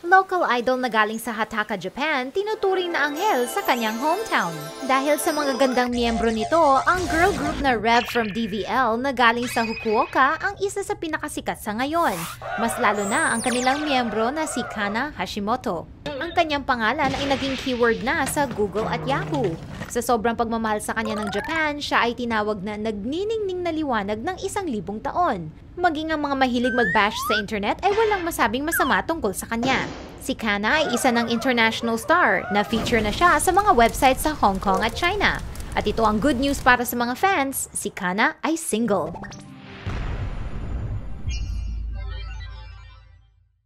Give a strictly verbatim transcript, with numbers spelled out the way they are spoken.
Local idol na galing sa Hataka, Japan, tinuturing na anghel sa kanyang hometown. Dahil sa mga gandang miyembro nito, ang girl group na Rev.From D V L na galing sa Hukuoka ang isa sa pinakasikat sa ngayon. Mas lalo na ang kanilang miyembro na si Kanna Hashimoto. Ang kanyang pangalan ay naging keyword na sa Google at Yahoo. Sa sobrang pagmamahal sa kanya ng Japan, siya ay tinawag na nagniningning na liwanag ng isang libong taon. Maging ang mga mahilig mag-bash sa internet ay walang masabing masama tungkol sa kanya. Si Kanna ay isa ng international star na feature na siya sa mga websites sa Hong Kong at China. At ito ang good news para sa mga fans, si Kanna ay single.